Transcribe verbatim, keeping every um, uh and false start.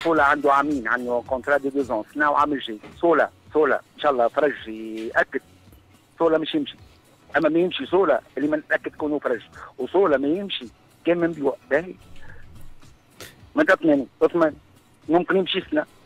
صولا عنده عامين، عنده كونترا دي دوزون، سنة وعام الجاي. صولا صولا ان شاء الله فرج ياكد. صولا مش يمشي، اما ما يمشي صولا اللي ما نتاكد كونه فرج، وصولا ما يمشي كان من بيوع باهي. ما تطمني اطمن، ممكن يمشي سنه